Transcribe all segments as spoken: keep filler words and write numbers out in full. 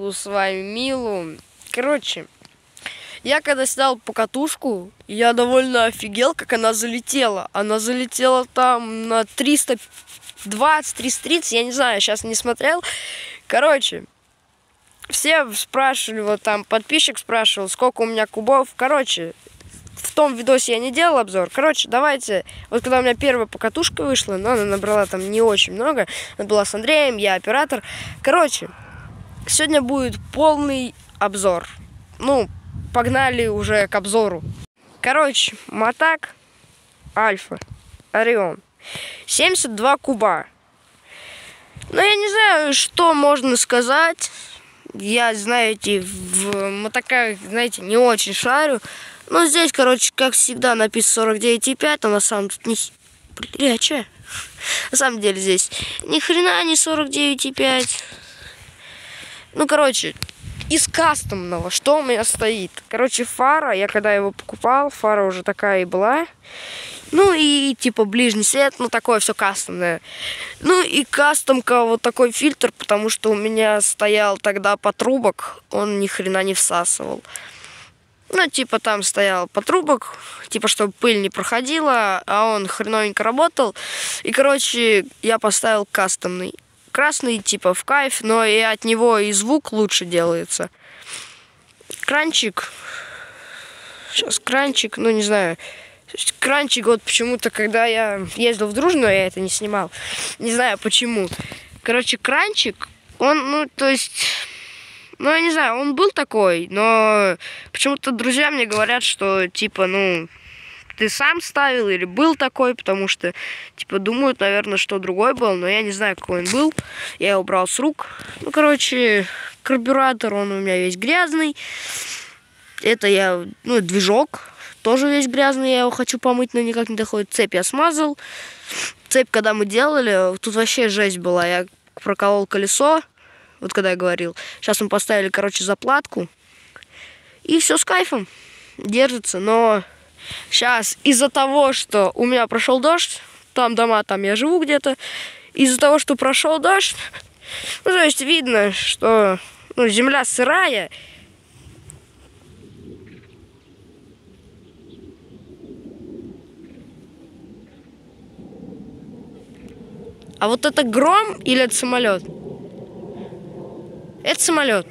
зову с вами Милу. Короче, я когда снял покатушку, я довольно офигел, как она залетела. Она залетела там на триста двадцать, триста тридцать, я не знаю, сейчас не смотрел. Короче, все спрашивали, вот там подписчик спрашивал, сколько у меня кубов. Короче, в том видосе я не делал обзор. Короче, давайте, вот когда у меня первая покатушка вышла, но она набрала там не очень много. Она была с Андреем, я оператор. Короче, сегодня будет полный обзор. Ну, погнали уже к обзору. Короче, Мотак Альфа Орион. семьдесят два куба. Ну, я не знаю, что можно сказать. Я, знаете, в мотоках, знаете, не очень шарю. Но здесь, короче, как всегда, написано сорок девять и пять, а на самом деле... Бля, че? На самом деле здесь ни хрена не сорок девять и пять. Ну, короче, из кастомного, что у меня стоит? Короче, фара, я когда его покупал, фара уже такая и была. Ну, и типа ближний свет, ну, такое все кастомное. Ну, и кастомка вот такой фильтр, потому что у меня стоял тогда патрубок, он ни хрена не всасывал. Ну, типа там стоял патрубок, типа, чтобы пыль не проходила, а он хреновенько работал. И, короче, я поставил кастомный. Красный, типа, в кайф, но и от него и звук лучше делается. Кранчик. Сейчас кранчик, ну, не знаю. Кранчик, вот почему-то, когда я ездил в Дружную, я это не снимал. Не знаю, почему. Короче, кранчик, он, ну, то есть... Ну, я не знаю, он был такой, но почему-то друзья мне говорят, что, типа, ну, ты сам ставил или был такой, потому что, типа, думают, наверное, что другой был, но я не знаю, какой он был. Я его брал с рук. Ну, короче, карбюратор, он у меня весь грязный. Это я, ну, движок тоже весь грязный, я его хочу помыть, но никак не доходит. Цепь я смазал. Цепь, когда мы делали, тут вообще жесть была. Я проколол колесо. Вот когда я говорил. Сейчас мы поставили, короче, заплатку. И все с кайфом. Держится. Но сейчас из-за того, что у меня прошел дождь, там дома, там я живу где-то, из-за того, что прошел дождь, ну, то есть видно, что ну, земля сырая. А вот это гром или это самолет? Это самолет.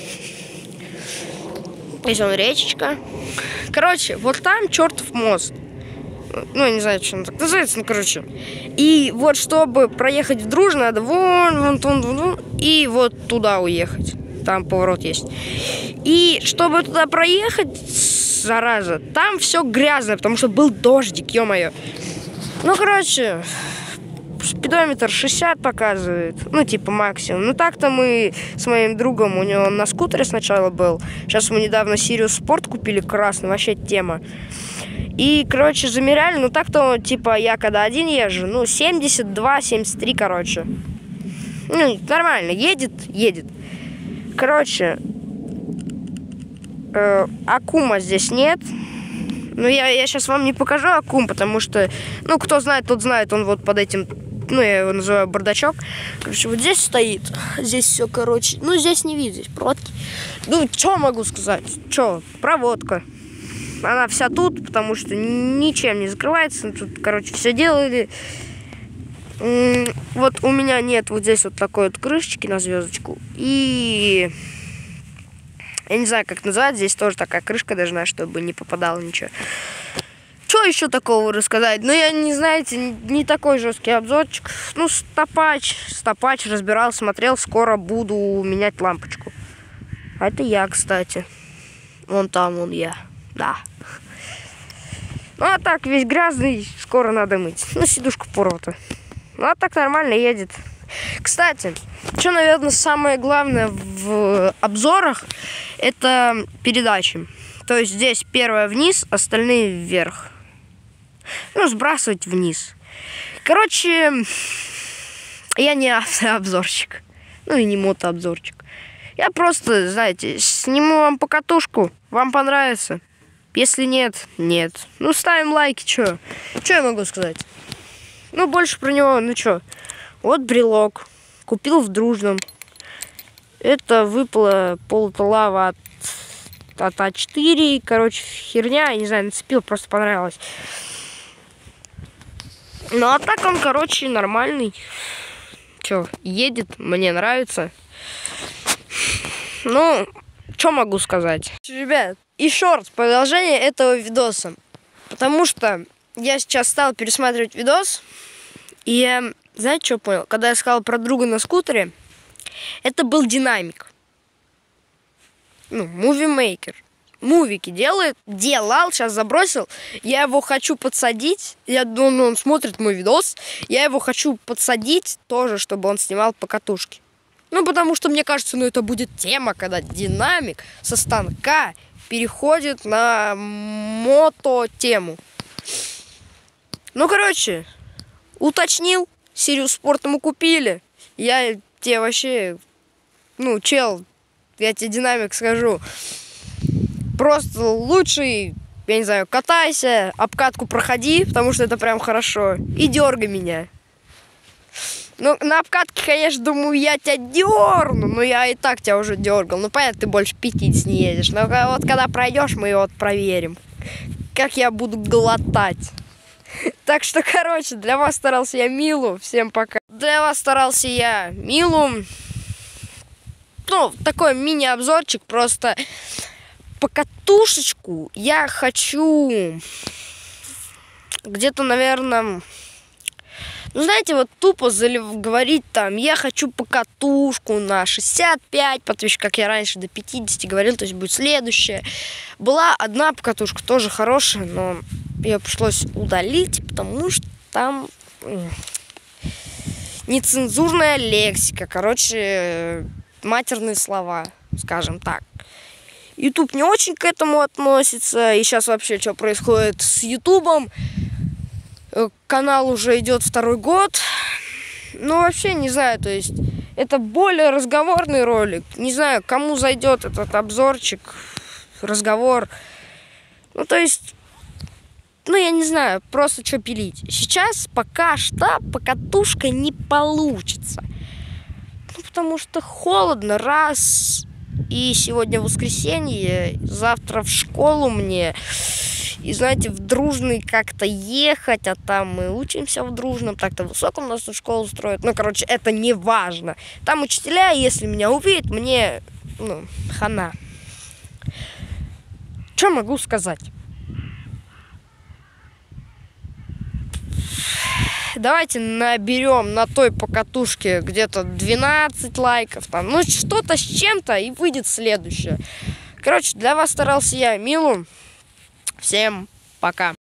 Здесь он речечка. Короче, вот там чертов мост. Ну, я не знаю, что он так называется, ну, короче. И вот, чтобы проехать в Дружную, надо вон, вон, вон, вон, вон, и вот туда уехать. Там поворот есть. И чтобы туда проехать, зараза, там все грязно, потому что был дождик, ё-моё. Ну, короче... Спидометр шестьдесят показывает, ну, типа, максимум. Ну, так-то мы с моим другом, у него на скутере сначала был. Сейчас мы недавно Sirius Sport купили, красный, вообще тема. И, короче, замеряли, ну, так-то, типа, я когда один езжу, ну, семьдесят два, семьдесят три, короче. Ну, нормально, едет, едет. Короче, э, Акума здесь нет. Ну, я, я сейчас вам не покажу Акум, потому что, ну, кто знает, тот знает, он вот под этим... Ну, я его называю бардачок. Короче, вот здесь стоит. Здесь все, короче... Ну, здесь не видно, здесь проводки. Ну, что могу сказать? Что? Проводка. Она вся тут, потому что ничем не закрывается. Тут, короче, все делали. Вот у меня нет вот здесь вот такой вот крышечки на звездочку. И... Я не знаю, как называть. Здесь тоже такая крышка должна, чтобы не попадало ничего. Что еще такого рассказать? Ну, я не, знаете, не такой жесткий обзорчик. Ну, стопач. Стопач разбирал, смотрел. Скоро буду менять лампочку. А это я, кстати. Вон там, вон я. Да. Ну, а так, весь грязный. Скоро надо мыть. Ну, сидушка порвата. Ну, а так нормально едет. Кстати, что, наверное, самое главное в обзорах, это передачи. То есть здесь первая вниз, остальные вверх. Ну, сбрасывать вниз. Короче, я не автообзорчик. Ну, и не мотообзорчик. Я просто, знаете, сниму вам покатушку. Вам понравится? Если нет, нет. Ну, ставим лайки, что? Что я могу сказать? Ну, больше про него, ну, что? Вот брелок. Купил в Дружном. Это выпала полутолава от, от А четыре. Короче, херня, я не знаю, нацепил, просто понравилось. Ну, а так он, короче, нормальный. Чё, едет, мне нравится. Ну, что могу сказать? Ребят, еще раз продолжение этого видоса. Потому что я сейчас стал пересматривать видос. И я, знаете, что понял? Когда я сказал про друга на скутере, это был динамик. Ну, мувимейкер. Мувики делает, делал, сейчас забросил. Я его хочу подсадить. Я думаю, он смотрит мой видос. Я его хочу подсадить тоже, чтобы он снимал по катушке. Ну, потому что, мне кажется, ну, это будет тема, когда динамик со станка переходит на мото-тему. Ну, короче, уточнил. Сириус Спорт ему купили. Я тебе вообще... Ну, чел, я тебе динамик скажу. Просто лучший, я не знаю, катайся, обкатку проходи, потому что это прям хорошо. И дергай меня. Ну, на обкатке, конечно, думаю, я тебя дерну, но я и так тебя уже дергал. Ну, понятно, ты больше пятидесяти не едешь. Но вот когда пройдешь, мы вот проверим, как я буду глотать. Так что, короче, для вас старался я, Милу. Всем пока. Для вас старался я, Милу. Ну, такой мини-обзорчик, просто по катушечку я хочу где-то, наверное... Ну, знаете, вот тупо говорить там, я хочу покатушку на шестьдесят пять подписчиков, как я раньше до пятидесяти говорил, то есть будет следующая. Была одна покатушка, тоже хорошая, но ее пришлось удалить, потому что там нецензурная лексика, короче, матерные слова, скажем так. YouTube не очень к этому относится, и сейчас вообще что происходит с ютубом? Канал уже идет второй год. Ну, вообще, не знаю, то есть, это более разговорный ролик. Не знаю, кому зайдет этот обзорчик, разговор. Ну, то есть, ну, я не знаю, просто что пилить. Сейчас пока что покатушка не получится. Ну, потому что холодно, раз. И сегодня воскресенье, завтра в школу мне. И, знаете, в дружный как-то ехать, а там мы учимся в дружном, так-то в высоком нас тут школу строят. Ну, короче, это не важно. Там учителя, если меня увидят, мне, ну, хана. Что могу сказать? Давайте наберем на той покатушке где-то двенадцать лайков, там, ну, что-то с чем-то, и выйдет следующее. Короче, для вас старался я, Милу. Всем пока.